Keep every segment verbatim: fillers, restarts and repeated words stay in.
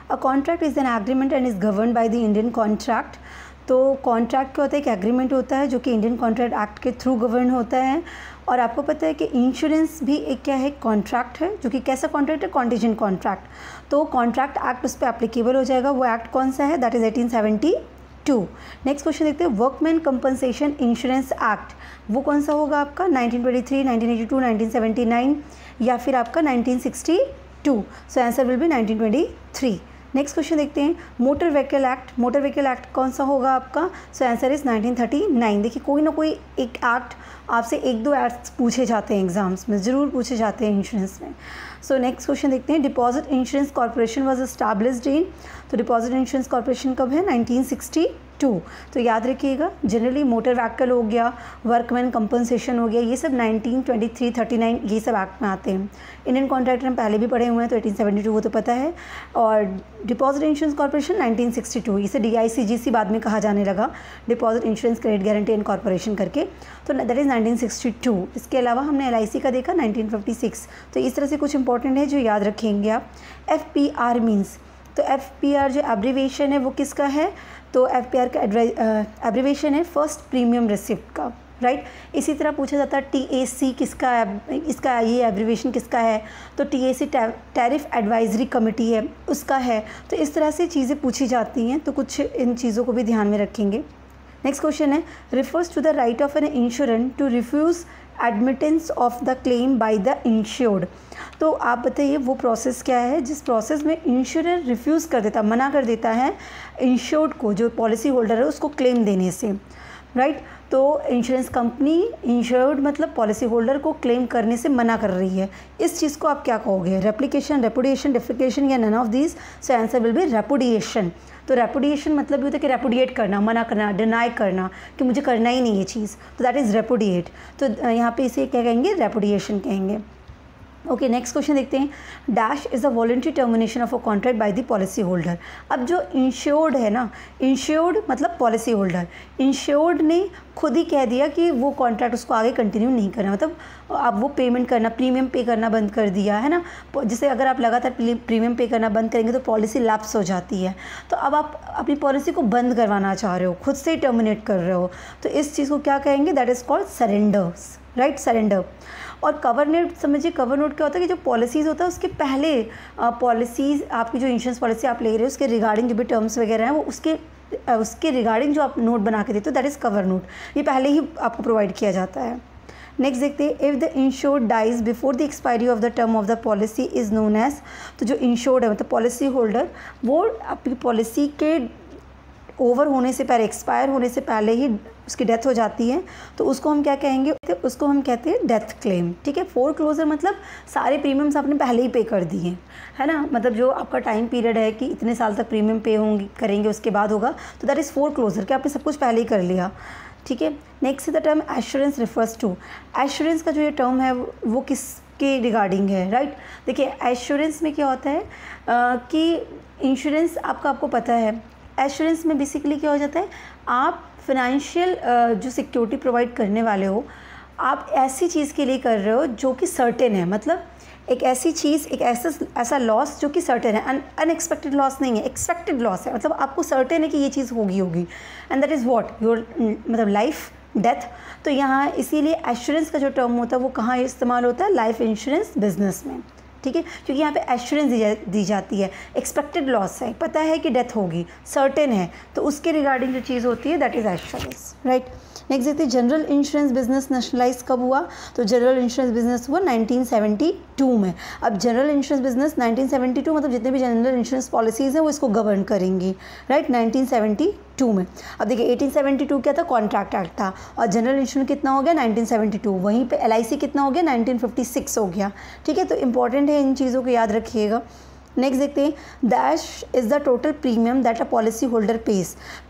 A contract is an agreement and is govern by the Indian contract. तो contract क्या होता है, एक एग्रीमेंट होता है जो कि इंडियन कॉन्ट्रैक्ट एक्ट के थ्रू गवर्न होता है। और आपको पता है कि इंश्योरेंस भी एक क्या है, कॉन्ट्रैक्ट है, जो कि कैसा कॉन्ट्रैक्ट है, कॉन्टीजेंट कॉन्ट्रैक्ट। तो कॉन्ट्रैक्ट एक्ट उस पर एप्लीकेबल हो जाएगा। वो एक्ट कौन सा है, that is eighteen seventy two. Next question देखते हैं, वर्कमैन कंपनसेशन इंश्योरेंस एक्ट, वो कौन सा होगा आपका, nineteen twenty three, nineteen eighty two, nineteen seventy nine या फिर आपका nineteen sixty two. So answer will be nineteen twenty three. Next question देखते हैं, motor vehicle act, motor vehicle act कौन सा होगा आपका, so answer is nineteen thirty nine. देखिए कोई ना कोई एक एक्ट आपसे, एक दो एक्ट्स पूछे जाते हैं एग्जाम्स में, ज़रूर पूछे जाते हैं इंश्योरेंस में। सो नेक्स्ट क्वेश्चन देखते हैं, deposit insurance corporation was established in, तो डिपॉजिट इंश्योरेंस कॉर्पोरेशन कब है, नाइनटीन सिक्सटी टू। तो याद रखिएगा, जनरली मोटर व्हीकल हो गया, वर्कमैन कंपनसेशन हो गया, ये सब nineteen twenty three, thirty nine ये सब एक्ट में आते हैं। इंडियन कॉन्ट्रैक्ट हम पहले भी पढ़े हुए हैं, तो एटीन सेवेंटी टू वो तो पता है। और deposit insurance corporation nineteen sixty two, इसे D I C G C बाद में कहा जाने लगा, deposit insurance credit guarantee and corporation करके, तो that is nineteen sixty two. इसके अलावा हमने एल आई सी का देखा नाइनटीन फिफ्टी सिक्स। तो इस तरह से कुछ इंपॉर्टेंट है जो याद रखेंगे आप। एफ पी आर मीन्स, तो एफ पी आर जो एब्रीवेशन है वो किसका है, तो एफ पी आर का एब्रीवेशन है फर्स्ट प्रीमियम रिसिप्ट का, राइट right? इसी तरह पूछा जाता है टी ए सी किसका है, इसका ये एब्रीवेशन किसका है, तो T A C tariff advisory committee है उसका है। तो इस तरह से चीज़ें पूछी जाती हैं, तो कुछ इन चीज़ों को भी ध्यान में रखेंगे। नेक्स्ट क्वेश्चन है, refers to the right of an insurance to refuse admittance of the claim by the insured. तो आप बताइए वो प्रोसेस क्या है जिस प्रोसेस में इंश्योरर रिफ्यूज़ कर देता, मना कर देता है इंश्योर्ड को, जो पॉलिसी होल्डर है उसको क्लेम देने से, राइट right? तो इंश्योरेंस कंपनी इंश्योर्ड मतलब पॉलिसी होल्डर को क्लेम करने से मना कर रही है, इस चीज़ को आप क्या कहोगे, रेप्लिकेशन, रेपुडिएशन, डिफिकेशन या none of these. So answer will be repudiation. तो रेपुडिएशन मतलब ये होता है कि रेपुडिएट करना, मना करना, डिनाई करना कि मुझे करना ही नहीं ये चीज़, तो दैट इज़ रेपुडिएट। तो यहाँ पे इसे क्या कहेंगे, रेपुडिएशन कहेंगे। ओके नेक्स्ट क्वेश्चन देखते हैं, dash is a voluntary termination of a contract by the policy holder. अब जो इंश्योर्ड है ना, इंश्योर्ड मतलब पॉलिसी होल्डर, इंश्योर्ड ने खुद ही कह दिया कि वो कॉन्ट्रैक्ट उसको आगे कंटिन्यू नहीं करना, मतलब अब वो पेमेंट करना, प्रीमियम पे करना बंद कर दिया है ना। जैसे अगर आप लगातार प्रीमियम पे करना बंद करेंगे तो पॉलिसी लैप्स हो जाती है। तो अब आप अपनी पॉलिसी को बंद करवाना चाह रहे हो, खुद से ही टर्मिनेट कर रहे हो, तो इस चीज़ को क्या कहेंगे, that is called surrenders, right, surrender. और कवर नोट समझिए, कवर नोट क्या होता है कि जो पॉलिसीज़ होता है उसके पहले पॉलिसीज़, आपकी जो इंश्योरेंस पॉलिसी आप ले रहे हो उसके रिगार्डिंग जो भी टर्म्स वगैरह हैं वो उसके उसके रिगार्डिंग जो आप नोट बना के देते हो, दैट इज़ कवर नोट, ये पहले ही आपको प्रोवाइड किया जाता है। नेक्स्ट देखते हैं, if the insured dies before the expiry of the term of the policy is known as, तो जो इंश्योर्ड है मतलब पॉलिसी होल्डर, वो अपनी पॉलिसी के ओवर होने से पहले, एक्सपायर होने से पहले ही उसकी डेथ हो जाती है, तो उसको हम क्या कहेंगे, उसको हम कहते हैं डेथ क्लेम, ठीक है। फोर क्लोजर मतलब सारे प्रीमियम्स आपने पहले ही पे कर दिए, है ना, मतलब जो आपका टाइम पीरियड है कि इतने साल तक प्रीमियम पे होंगे करेंगे उसके बाद होगा, तो दैट इज़ फोर क्लोजर कि आपने सब कुछ पहले ही कर लिया, ठीक है। Next the term assurance refers to, assurance का जो ये टर्म है वो किस के रिगार्डिंग है, राइट। देखिए एश्योरेंस में क्या होता है आ, कि इंश्योरेंस आपका आपको पता है, एश्योरेंस में बेसिकली क्या हो जाता है, आप फाइनेंशियल जो सिक्योरिटी प्रोवाइड करने वाले हो, आप ऐसी चीज़ के लिए कर रहे हो जो कि सर्टेन है, मतलब एक ऐसी चीज़, एक ऐसा ऐसा लॉस जो कि सर्टेन है, अनएक्सपेक्टेड लॉस नहीं है, एक्सपेक्टेड लॉस है, मतलब आपको सर्टेन है कि ये चीज़ होगी होगी and that is what your मतलब लाइफ, डेथ। तो यहाँ इसीलिए एश्योरेंस का जो टर्म होता है वो कहाँ इस्तेमाल होता है, लाइफ इंश्योरेंस बिजनेस में, ठीक है, क्योंकि यहाँ पे एश्योरेंस दी, जा, दी जाती है, एक्सपेक्टेड लॉस है, पता है कि डेथ होगी, सर्टेन है, तो उसके रिगार्डिंग जो चीज़ होती है that is assurance, right. Next देखते हैं, जनरल इंश्योरेंस बिजनेस नेशनलाइज कब हुआ, तो जनरल इंश्योरेंस बिजनेस हुआ नाइनटीन सेवेंटी टू में। अब general insurance business nineteen seventy two मतलब जितने भी जनरल इंश्योरेंस पॉलिसीज़ हैं वो इसको गवर्न करेंगी, राइट, नाइनटीन सेवेंटी टू में। अब देखिए एटीन सेवेंटी टू क्या था, कॉन्ट्रैक्ट एक्ट था, और जनरल इंश्योरेंस कितना हो गया, नाइनटीन सेवेंटी टू, वहीं पे एल आई सी कितना हो गया, नाइनटीन फिफ्टी सिक्स हो गया, ठीक है। तो इंपॉर्टेंट है, इन चीज़ों को याद रखिएगा। नेक्स्ट देखते हैं, dash is the total premium that a policy holder pays,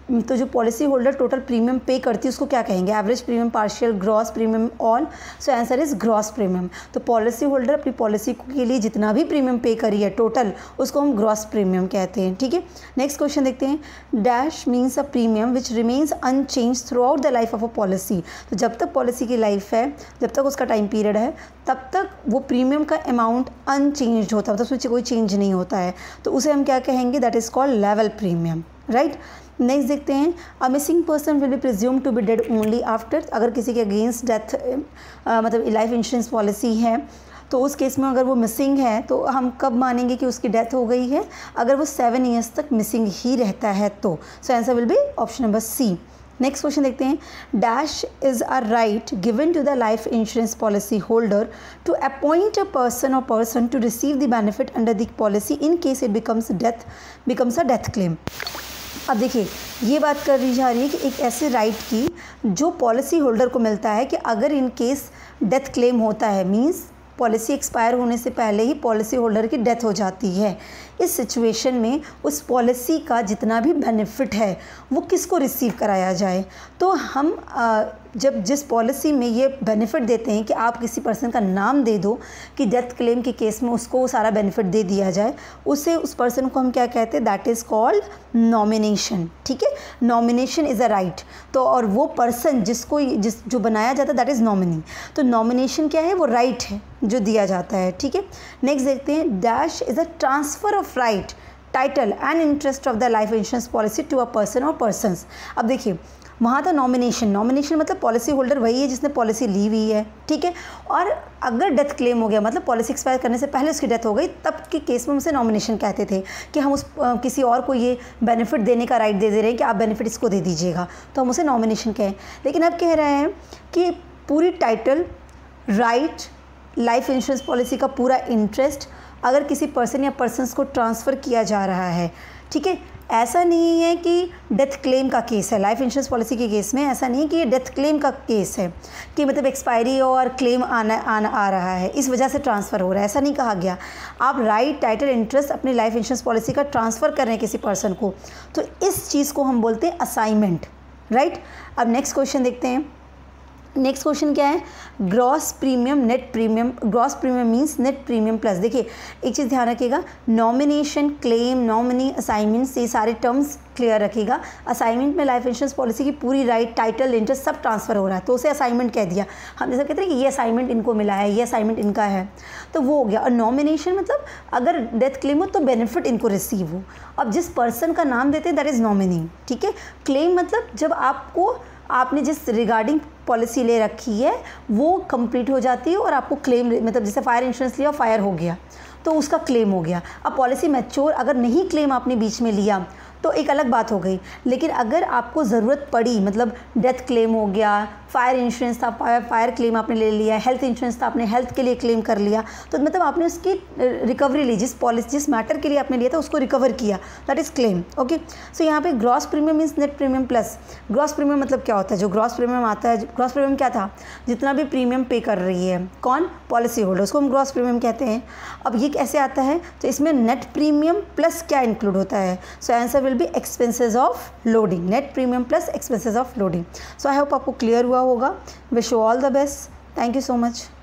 तो जो पॉलिसी होल्डर टोटल प्रीमियम पे करती है उसको क्या कहेंगे, average premium, partial, gross premium, all. So answer is gross premium. तो पॉलिसी होल्डर अपनी पॉलिसी के लिए जितना भी प्रीमियम पे करी है टोटल, उसको हम ग्रॉस प्रीमियम कहते हैं। ठीक है, नेक्स्ट क्वेश्चन देखते हैं। Dash means a premium which remains unchange throughout the life of a policy. तो जब तक पॉलिसी की लाइफ है, जब तक उसका टाइम पीरियड है, तब तक वो प्रीमियम का अमाउंट अनचेंज होता है, मतलब उसमें कोई चेंज नहीं होता है, तो उसे हम क्या कहेंगे, that is called level premium, right. Next देखते हैं। A missing person will be presume to be dead only after. अगर किसी के अगेंस्ट डेथ मतलब लाइफ इंश्योरेंस पॉलिसी है, तो उस केस में अगर वो मिसिंग है तो हम कब मानेंगे कि उसकी डेथ हो गई है, अगर वो सेवन ईयर्स तक मिसिंग ही रहता है तो। So answer will be option number C. Next question देखते हैं। Dash is a right given to the life insurance policy holder to appoint a person or person to receive the benefit under the policy in case it becomes death becomes a death claim. अब देखिए, ये बात कर दी जा रही है कि एक ऐसे राइट की जो पॉलिसी होल्डर को मिलता है कि अगर इन केस डेथ क्लेम होता है, मींस पॉलिसी एक्सपायर होने से पहले ही पॉलिसी होल्डर की डेथ हो जाती है, इस सिचुएशन में उस पॉलिसी का जितना भी बेनिफिट है वो किसको रिसीव कराया जाए। तो हम आ, जब जिस पॉलिसी में ये बेनिफिट देते हैं कि आप किसी पर्सन का नाम दे दो कि डेथ क्लेम के केस में उसको सारा बेनिफिट दे दिया जाए, उसे उस पर्सन को हम क्या कहते हैं, दैट इज़ कॉल्ड नॉमिनेशन। ठीक है, नॉमिनेशन इज़ अ राइट। तो और वो पर्सन जिसको जिस जो बनाया जाता है दैट इज़ नॉमिनी। तो नॉमिनेशन क्या है, वो राइट है जो दिया जाता है। ठीक है, नेक्स्ट देखते हैं। Dash is a transfer of right, title and interest of the life insurance policy to a person or persons. अब देखिए, वहाँ था नॉमिनेशन। नॉमिनेशन मतलब पॉलिसी होल्डर वही है जिसने पॉलिसी ली हुई है, ठीक है। और अगर डेथ क्लेम हो गया, मतलब पॉलिसी एक्सपायर करने से पहले उसकी डेथ हो गई, तब के केस में उसे नॉमिनेशन कहते थे कि हम उस आ, किसी और को ये बेनिफिट देने का राइट दे दे रहे हैं कि आप बेनिफिट इसको दे दीजिएगा, तो हम उसे नॉमिनेशन कहें। लेकिन अब कह रहे हैं कि पूरी title, right, life insurance policy का पूरा इंटरेस्ट अगर किसी पर्सन या पर्सन्स को ट्रांसफ़र किया जा रहा है, ठीक है। ऐसा नहीं है कि डेथ क्लेम का केस है, लाइफ इंश्योरेंस पॉलिसी के केस में ऐसा नहीं है कि ये डेथ क्लेम का केस है कि मतलब एक्सपायरी और क्लेम आना आना आ रहा है, इस वजह से ट्रांसफ़र हो रहा है, ऐसा नहीं कहा गया। आप राइट, टाइटल, इंटरेस्ट अपनी लाइफ इंश्योरेंस पॉलिसी का ट्रांसफ़र कर रहे हैं किसी पर्सन को, तो इस चीज़ को हम बोलते हैं असाइनमेंट, राइट। अब नेक्स्ट क्वेश्चन देखते हैं। नेक्स्ट क्वेश्चन क्या है, gross premium, net premium. Gross premium means net premium plus. देखिए, एक चीज़ ध्यान रखिएगा, नॉमिनेशन, क्लेम, नॉमिनी, असाइनमेंट, ये सारे टर्म्स क्लियर रखिएगा। असाइनमेंट में लाइफ इंश्योरेंस पॉलिसी की पूरी राइट, टाइटल, इंटरेस्ट सब ट्रांसफ़र हो रहा है, तो उसे असाइनमेंट कह दिया। हम जैसे कहते हैं कि ये असाइनमेंट इनको मिला है, ये असाइनमेंट इनका है, तो वो हो गया। और नॉमिनेशन मतलब अगर डेथ क्लेम हो तो बेनिफिट इनको रिसीव हो। अब जिस पर्सन का नाम देते हैं दैट इज़ नॉमिनी, ठीक है। क्लेम मतलब जब आपको आपने जिस रिगार्डिंग पॉलिसी ले रखी है वो कंप्लीट हो जाती है और आपको क्लेम, मतलब जैसे फायर इंश्योरेंस लिया, फायर हो गया तो उसका क्लेम हो गया। अब पॉलिसी मैच्योर, अगर नहीं क्लेम आपने बीच में लिया तो एक अलग बात हो गई, लेकिन अगर आपको ज़रूरत पड़ी, मतलब डेथ क्लेम हो गया, फायर इंश्योरेंस था, फायर फायर क्लेम आपने ले लिया, हेल्थ इंश्योरेंस था, आपने हेल्थ के लिए क्लेम कर लिया, तो मतलब आपने उसकी रिकवरी ली, जिस पॉलिसी जिस मैटर के लिए आपने लिया था उसको रिकवर किया, that is claim. Okay, so यहाँ पे gross premium means net premium plus. Gross premium मतलब क्या होता है, जो ग्रॉस प्रीमियम आता है, ग्रॉस प्रीमियम क्या था, जितना भी प्रीमियम पे कर रही है कौन, पॉलिसी होल्डर, उसको हम ग्रॉस प्रीमियम कहते हैं। अब ये कैसे आता है, तो इसमें नेट प्रीमियम प्लस क्या इंक्लूड होता है, so answer will be expenses of loading, net premium plus expenses of loading. So I hope आपको क्लियर हुआ होगा। Wish you all the best, thank you so much.